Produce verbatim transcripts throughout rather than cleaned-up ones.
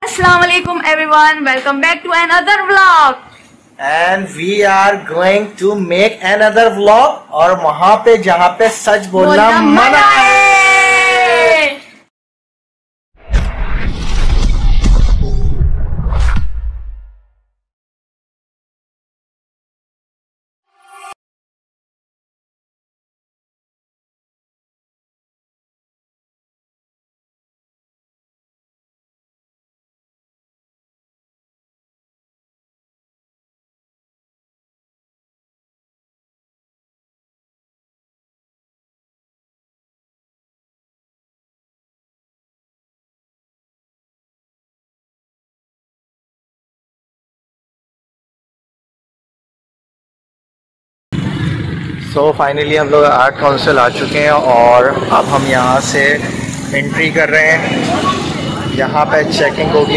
Assalamu alaikum everyone, welcome back to another vlog. And we are going to make another vlog और वहाँ पे जहाँ पे सच बोलना मना है। सो so, फाइनली हम लोग आर्ट काउंसिल आ चुके हैं और अब हम यहाँ से एंट्री कर रहे हैं। यहाँ पे चेकिंग होगी।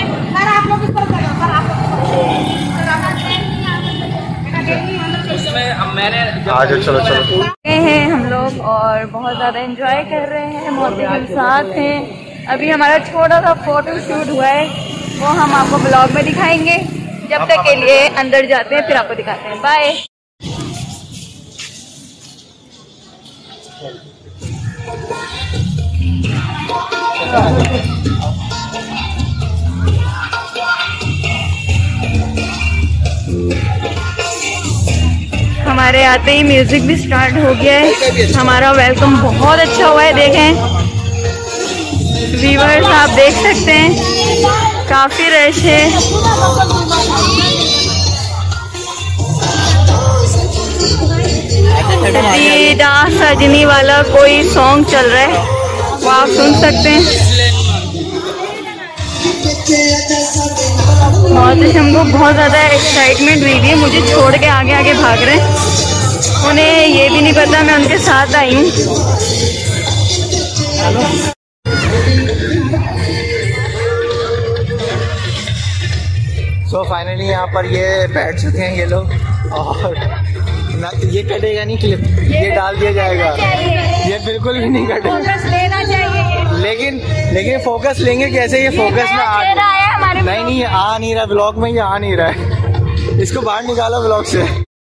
आज चलो चलो हैं हम लोग और बहुत ज़्यादा एंजॉय कर रहे हैं, मौसी के साथ हैं। अभी हमारा छोटा सा फोटो शूट हुआ है, वो हम आपको ब्लॉग में दिखाएंगे। जब तक के लिए अंदर जाते हैं फिर आपको दिखाते हैं। बाय। हमारे आते ही म्यूजिक भी स्टार्ट हो गया है। हमारा वेलकम बहुत अच्छा हुआ है। देखें व्यूअर्स, आप देख सकते हैं काफी रश है। सजनी वाला कोई सॉन्ग चल रहा है, वो आप सुन सकते हैं। मौसम को बहुत ज़्यादा एक्साइटमेंट हुई थी, मुझे छोड़ के आगे आगे भाग रहे हैं। उन्हें ये भी नहीं पता मैं उनके साथ आई हूँ। सो फाइनली यहाँ पर ये बैठ चुके हैं ये लोग और ना ये कटेगा नहीं क्लिप, ये, ये डाल दिया जाएगा। ये बिल्कुल भी नहीं कटेगा। फोकस लेना चाहिए, लेकिन लेकिन फोकस लेंगे कैसे? ये फोकस में आ नहीं नहीं नहीं आ नहीं रहा, ब्लॉग में ये आ नहीं रहा है। इसको बाहर निकालो ब्लॉग से।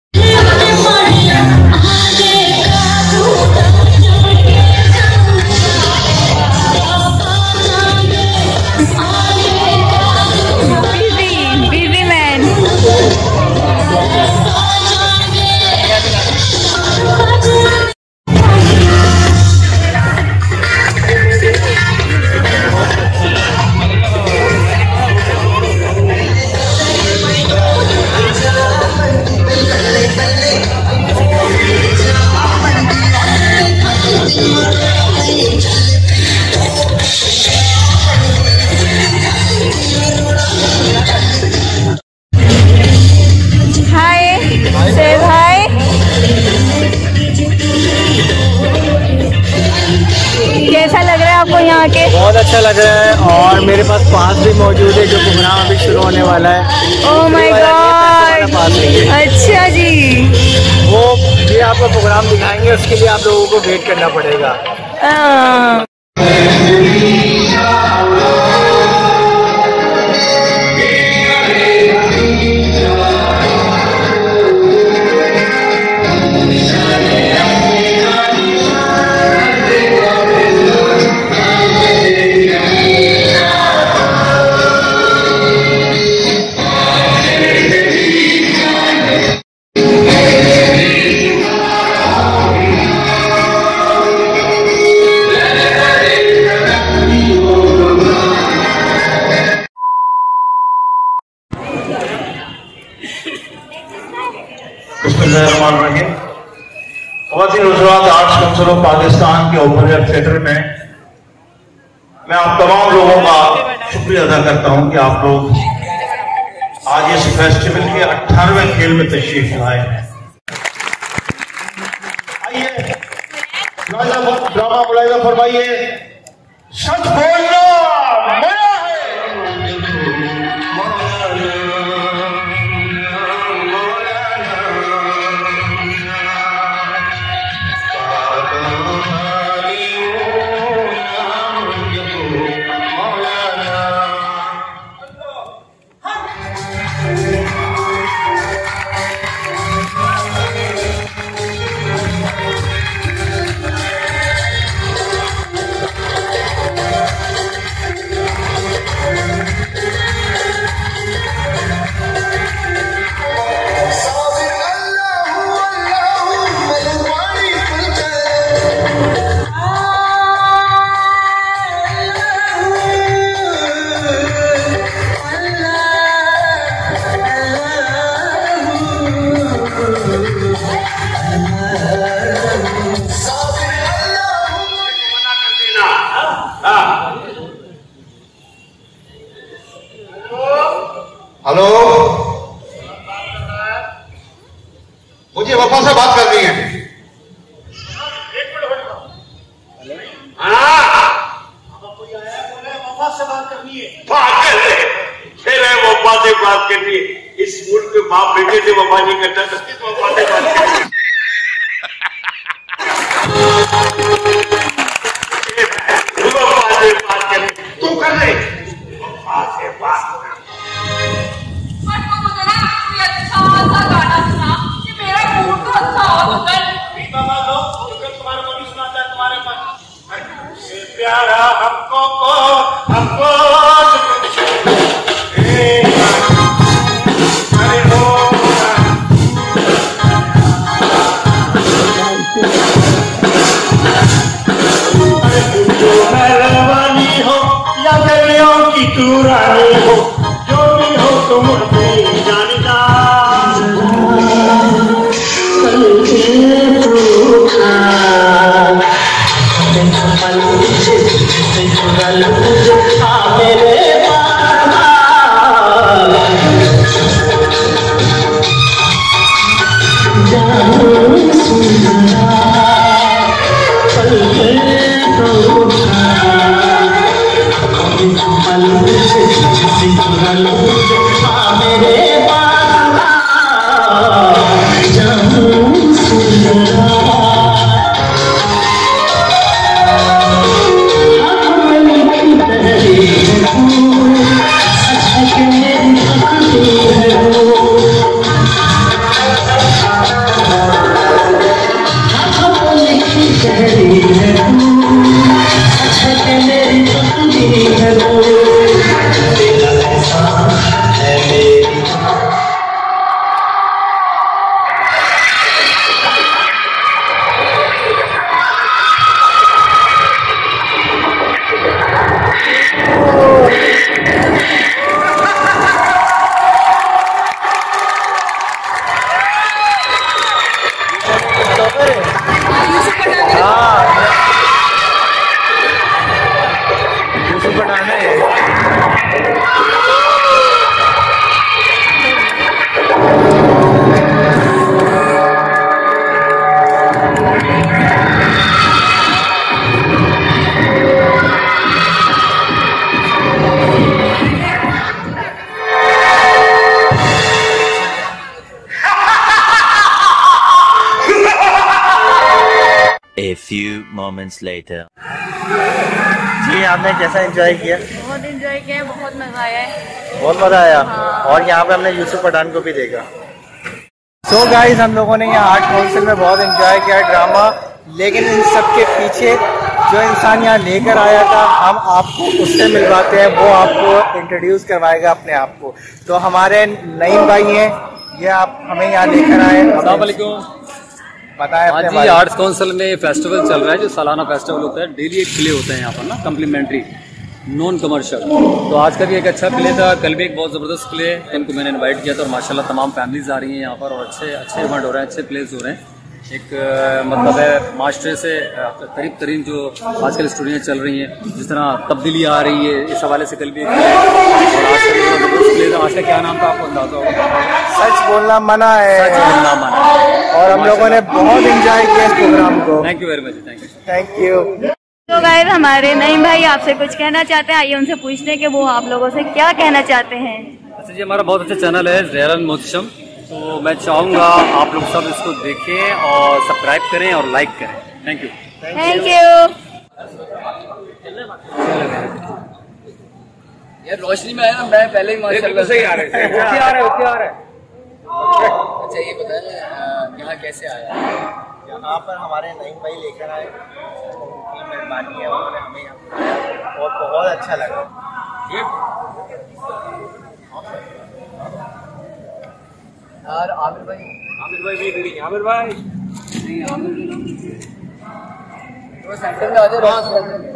कैसा लग रहा है आपको यहाँ के? बहुत अच्छा लग रहा है और मेरे पास पास भी मौजूद है जो प्रोग्राम अभी शुरू होने वाला है। ओह माय गॉड, अच्छा जी। वो ये आपको प्रोग्राम दिखाएंगे, उसके लिए आप लोगों को वेट करना पड़ेगा। आ... आर्ट्स काउंसिल ऑफ पाकिस्तान के ओपन एयर थिएटर में मैं आप तमाम लोगों का शुक्रिया अदा करता हूं कि आप लोग आज इस फेस्टिवल के अठारहवें खेल में तशरीफ लाए हैं। आइए ड्रामा मुलाहिजा फरमाइए। सच बोलना मजा है। हेलो, मुझे वफा से बात करनी है। वफा से बात करनी है। फिर है वफा से बात करनी है। इस मुल्क में बाप बेटे से वफा नहीं करता तो किस वफा से बात करनी है? वफा से बात करनी तू कर ले। वफा से बात प्यारा हमको को हमको अरे हो अरे जो मेहरबानी हो या गलियों की तू रानी हो, जो भी हो तुम अपनी जानना। A few moments later. जी, आपने कैसा एंजॉय किया? बहुत एंजॉय किया, बहुत मजा आया है। बहुत मजा आया। हाँ। और यहाँ पे हमने यूसुफ पठान को भी देखा। सो so गाइस, हम लोगों ने यहाँ आर्ट काउंसिल में बहुत एंजॉय किया ड्रामा, लेकिन इन सब के पीछे जो इंसान यहाँ लेकर आया था, हम आपको उससे मिलवाते हैं, वो आपको इंट्रोड्यूस करवाएगा अपने आप को। तो हमारे नईम भाई हैं, ये आप हमें यहाँ लेकर आए। अस्सलाम वालेकुम। बताएं हाँ जी, आर्ट्स काउंसिल में फेस्टिवल चल रहा है, जो सालाना फेस्टिवल होता है। डेली एक प्ले होते हैं यहाँ पर ना, कम्प्लीमेंट्री, नॉन कमर्शियल। तो आज का भी एक अच्छा प्ले था, कल भी एक बहुत ज़बरदस्त प्ले है, उनको मैंने इनवाइट किया था और माशाल्लाह तमाम फैमिलीज आ रही हैं यहाँ पर और अच्छे अच्छे इवेंट हो रहे हैं, अच्छे प्लेस हो रहे हैं। एक मतलब है मास्टर से करीब तरीन जो आजकल स्टोरियाँ चल रही हैं, जिस तरह तब्दीली आ रही है, इस हवाले से कल भी एक प्ले और आज का प्ले था। आज का क्या नाम था आपको अंदाजा होगा? सच बोलना मना है। सच बोलना मना है। और हम लोगों ने बहुत एंजॉय किया इस प्रोग्राम को। Thank you very much. Thank you thank you. तो गाइस, हमारे नईम भाई आपसे कुछ कहना चाहते हैं, आइए उनसे पूछते हैं कि वो आप लोगों से क्या कहना चाहते हैं। अच्छा जी, हमारा बहुत अच्छा चैनल है ज़हरन मोहतशम, तो मैं चाहूँगा आप लोग सब इसको देखें और सब्सक्राइब करें और लाइक करें। Thank you. Thank you. यार रोशनी में आया ना, मैं पहले ही माशाल्लाह से आ रहे थे। ओके आ रहे ओके आ रहे अच्छा ये बताएं यहाँ कैसे आया? यहाँ पर हमारे नईम भाई लेकर आए, उनकी मेहरबानी है, उन्होंने हमें यहाँ बुलाया और बहुत अच्छा लगा। यार आमिर भाई, आमिर भाई भी नहीं, आमिर भाई नहीं आमिर वो सेंटर में आ जाए। वहाँ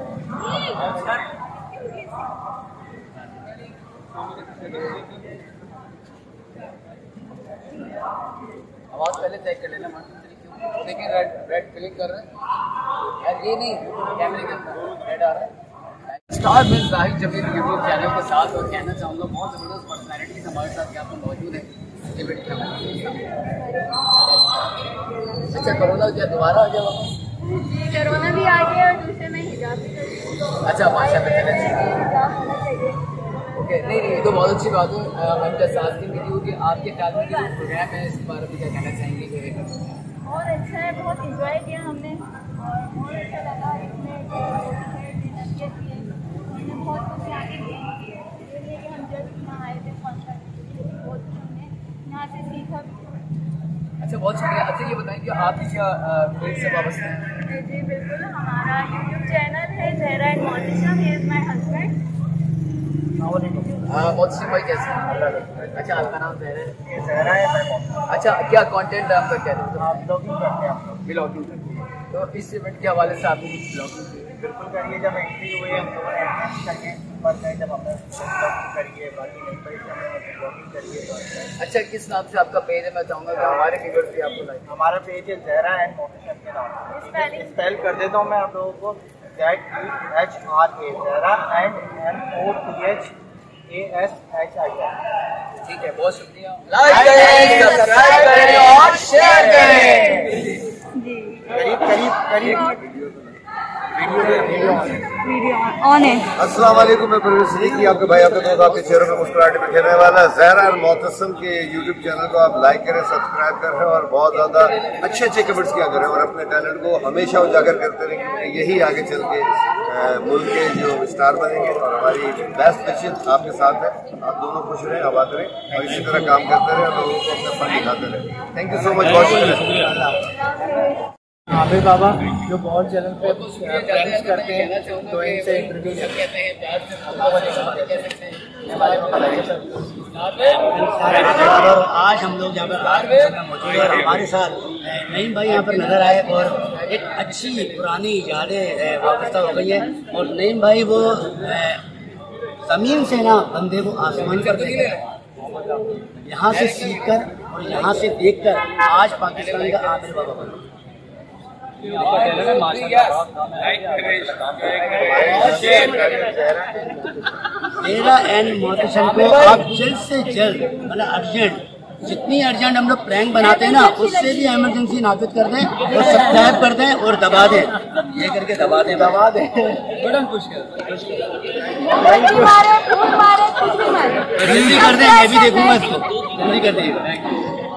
आवाज पहले चेक कर लेना, लेकिन रेड रेड क्लिक कर रहे हैं यार, ये नहीं कैमरे के अंदर रेड आ रहा है। नमस्कार, मैं जाहिद जमील यूट्यूब चैनल के साथ और कहना चाहूँगा बहुत ज़बरदस्त पर्सनैलिटीज हमारे साथ यहाँ पर मौजूद है। ये बेटी अच्छा, कोरोना क्या दोबारा आ गया वापस? जी, कोरोना भी आ गया और दूसरे में हिजाब भी कर दिया। अच्छा, माशाल्लाह चाहिए। ओके, नहीं नहीं, ये तो बहुत अच्छी बात है। हम क्या साथ की वीडियो कि आपके ख्याल में जो प्रोग्राम है इसके बारे में क्या कहना चाहेंगे? बहुत अच्छा है, बहुत इंजॉय किया हमने और बहुत अच्छा लगा। इसमें बहुत कुछ आगे की है, इसलिए कि हम जस्ट यहाँ आए थे फंक्शन, बहुत कुछ हमने यहाँ से सीखा भी। अच्छा, बहुत शुक्रिया। अच्छा, ये बताएं कि आप क्या फील्ड से वाबस्ते हैं? जी बिल्कुल, हमारा यूट्यूब चैनल है Zahra and Mohtasham, he is my husband. Mohtasham भाई कैसे हैं? अच्छा, आपका नाम ज़हरा है? अच्छा, क्या कंटेंट आपका क्या है? आप ब्लॉगिंग करते हैं, आप ब्लॉगिंग करते हैं, तो इस इवेंट के हवाले से आपको कुछ ब्लॉगिंग बिल्कुल करिए। जब एंट्री हुई हम लोगों ने एंट्री करके पर गए, जब हमने ब्लॉगिंग करिए, बाकी नहीं पर ब्लॉगिंग करिए। अच्छा, किस नाम से आपका पेज है? मैं चाहूँगा कि हमारे व्यूअर्स भी आपको लाइक। हमारा पेज है ज़हरा एंड मोहतशम के नाम से। स्पेल कर देता हूँ मैं आप लोगों को, Z E H R A, Zahra and M O T H A S H I R. ठीक है, बहुत शुक्रिया। लाइक करें, सब्सक्राइब करें और शेयर करें। जी, करीब करीब करीब वीडियो ऑन है। अस्सलाम वालेकुम, मैं परवेज़ सिद्दीकी, आपके भाई आपके दोस्त आपके चेहरों में मुस्कुराहट में खेलने वाला ज़हरा और मोहतशम के यूट्यूब चैनल को आप लाइक करें, सब्सक्राइब करें और बहुत ज़्यादा अच्छे अच्छे कमेंट्स किया करें और अपने टैलेंट को हमेशा उजागर करते रहें, क्योंकि यही आगे चल के मुल्क के जो स्टार बनेंगे। और हमारी बेस्ट विशेज़ आपके साथ है, आप दोनों खुश रहें, आबाद रहें और इसी तरह काम करते रहें और लोगों को अपना फन दिखाते रहें। थैंक यू सो मच, बहुत शुक्रिया। आमिर बाबा जो बहुत चैनल पे प्रैंक्स करते हैं, तो इनसे इंटरव्यू कहते हैं प्यार से और आज हम लोग यहाँ पर मौजूद हैं, हमारे साथ नईम भाई यहाँ पर नजर आए और एक अच्छी पुरानी यादें वापस हो गई है। और नईम भाई वो जमीन से ना बंदे को आसमान कर देते हैं, यहाँ से सीख कर और यहाँ से देख कर आज पाकिस्तान का आमिर बाबा बना। ज़हरा एंड मोहतशम को आप जल्द से जल्द मतलब अर्जेंट, जितनी अर्जेंट हम लोग प्रैंक बनाते हैं ना उससे भी इमरजेंसी नाफिज कर दें और सब्सक्राइब कर दें और दबा दें, ये करके दबा दें दबा दें बटन पुश कर जल्दी कर दें। मैं भी देखूंगा इसको, जल्दी कर दीजिएगा।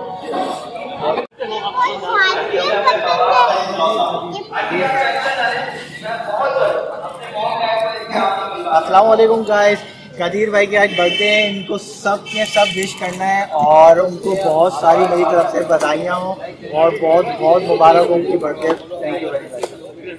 अस्सलाम वालेकुम गाइस, कदीर भाई के आज बर्थडे है, इनको सब के सब विश करना है और उनको बहुत सारी मेरी तरफ से बधाइयाँ हों और बहुत बहुत मुबारक हो उनकी birthday. Thank you very much.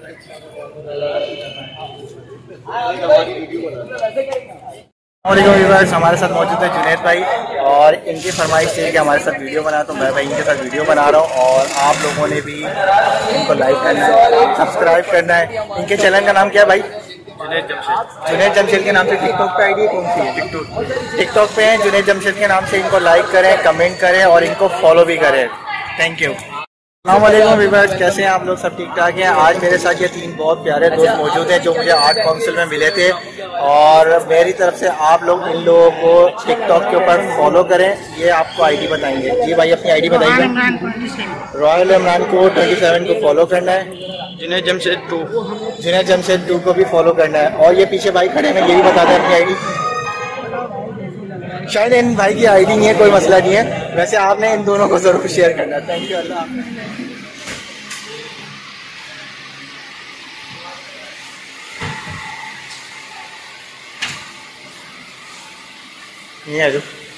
Viewers, हमारे साथ मौजूद है जुनैद भाई और इनकी फरमाइश थी कि हमारे साथ वीडियो बना, तो मैं भाई इनके साथ वीडियो बना रहा हूँ और आप लोगों ने भी इनको लाइक करना है, सब्सक्राइब करना है। इनके चैनल का नाम क्या है भाई? जुनैद जमशेद। जुनैद जमशेद के नाम से टिकटॉक पे आईडी कौन सी है? टिकटॉक टिकटॉक पे है जुनैद जमशेद के नाम से। इनको लाइक करें, कमेंट करें और इनको फॉलो भी करें। Thank you. अस्सलाम वालेकुम व्यूअर्स, कैसे हैं आप लोग? सब ठीक ठाक हैं। आज मेरे साथ ये तीन बहुत प्यारे दोस्त मौजूद हैं जो मुझे आर्ट काउंसिल में मिले थे और मेरी तरफ से आप लोग इन लोगों को टिकटॉक के ऊपर फॉलो करें। ये आपको आईडी बताएंगे। जी भाई, अपनी आईडी बताइए। रॉयल इमरान को ट्वेंटी सेवन को फॉलो करना है, जुनैद जमशेद टू जुनैद जमशेद टू को भी फॉलो करना है और ये पीछे भाई खड़े हैं, ये भी बता दें अपनी आईडी। शायद इन भाई की आईडी नहीं है, कोई मसला नहीं है, वैसे आपने इन दोनों को जरूर शेयर करना है। Thank you. अल्लाह हाफ़िज़। ये है जो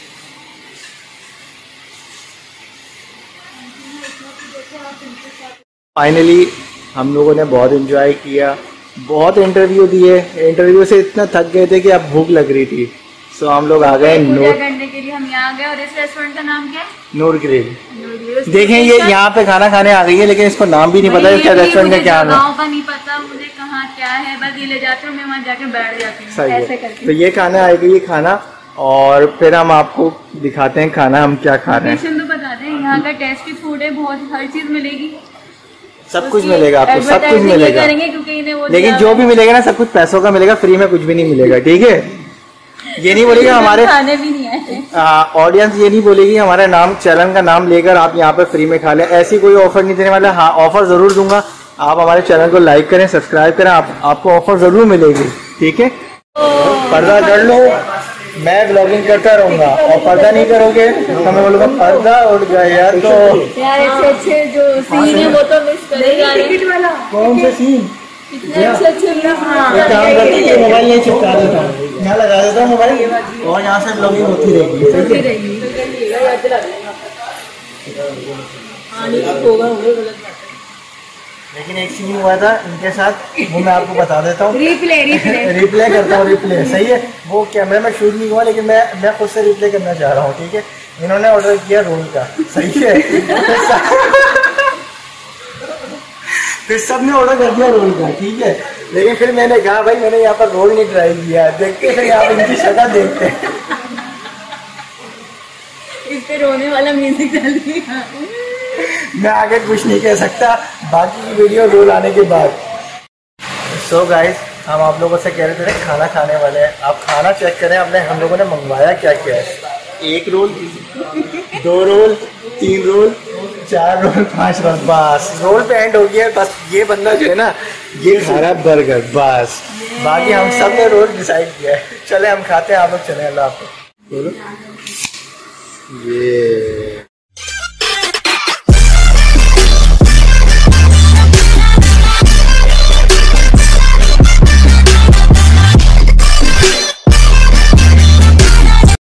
फाइनली हम लोगों ने बहुत एंजॉय किया, बहुत इंटरव्यू दिए। इंटरव्यू से इतना थक गए थे कि अब भूख लग रही थी, सो हम लोग आ गए नूर करने के लिए। हम यहाँ आ गए और इस रेस्टोरेंट का नाम क्या है? नूर ग्रिल। देखें ये यहाँ पे खाना खाने आ गई है लेकिन इसको नाम भी नहीं पता इसका रेस्टोरेंट का क्या नाम का नहीं पता मुझे, कहाँ क्या है, बस ये ले जाते हूँ, मैं वहाँ जाके बैठ जाती हूँ। सही ऐसे है। करके तो ये खाना आएगा, ये खाना, और फिर हम आपको दिखाते हैं खाना हम क्या खा रहे हैं। लोकेशन तो बता दें, यहाँ का टेस्टी फूड है, बहुत हर चीज़ मिलेगी। सब कुछ मिलेगा आपको, सब कुछ मिलेगा, लेकिन जो भी मिलेगा ना सब कुछ पैसों का मिलेगा, फ्री में कुछ भी नहीं मिलेगा, ठीक है। ये नहीं बोलेगा हमारे ऑडियंस, ये नहीं बोलेगी हमारा नाम, चैनल का नाम लेकर आप यहाँ पे फ्री में खा लें, ऐसी कोई ऑफर नहीं देने वाला। हाँ ऑफर जरूर दूंगा, आप हमारे चैनल को लाइक करें, सब्सक्राइब करें, आप, आपको ऑफर जरूर मिलेगी, ठीक है। पर्दा कर लो, मैं ब्लॉगिंग करता रहूंगा, और पर्दा नहीं करोगे तो मैं बोलूँगा पर्दा उड़ गया यार। तो यार अच्छे अच्छे जो सीन है वो तो मिस करेगा। कौन से सीन? अच्छे अच्छे एक काम करते हैं, मोबाइल नहीं चिपका देता हूँ, यहाँ लगा देता हूँ मोबाइल, और यहाँ से ब्लॉगिंग होती रहेगी। लेकिन एक सीन हुआ था इनके साथ, वो मैं आपको बता देता हूँ। रिप्ले रिप्ले रिप्ले करता हूँ, रिप्ले सही है। वो कैमरे में शूट नहीं हुआ, लेकिन मैं मैं खुद से रिप्ले करना चाह रहा हूँ, ठीक है। इन्होंने ऑर्डर किया रोल का, सही है। फिर सब ने ऑर्डर कर दिया रोल का, ठीक है। लेकिन फिर मैंने कहा भाई मैंने यहाँ पर रोल नहीं ट्राई किया, देखते फिर यहाँ पर इनकी शक्ल देखते हैं। इस पे रोने वाला म्यूजिक डाल दिया। मैं आगे कुछ नहीं कह सकता, बाकी की वीडियो रोल आने के बाद। सो so गाइस, हम आप लोगों से कह रहे थे खाना खाने वाले हैं, आप खाना चेक करें हमने हम लोगों ने मंगवाया क्या क्या है। एक रोल, दो रोल, तीन रोल, चार रोल, पांच रोल, बस रोल पे एंड हो गया। बस ये बंदा जो है ना ये खा रहा है बर्गर, बस बाकी हम सब ने रोल डिसाइड किया है। चले हम खाते हैं, आप लोग चले, अल्लाह आपको। ये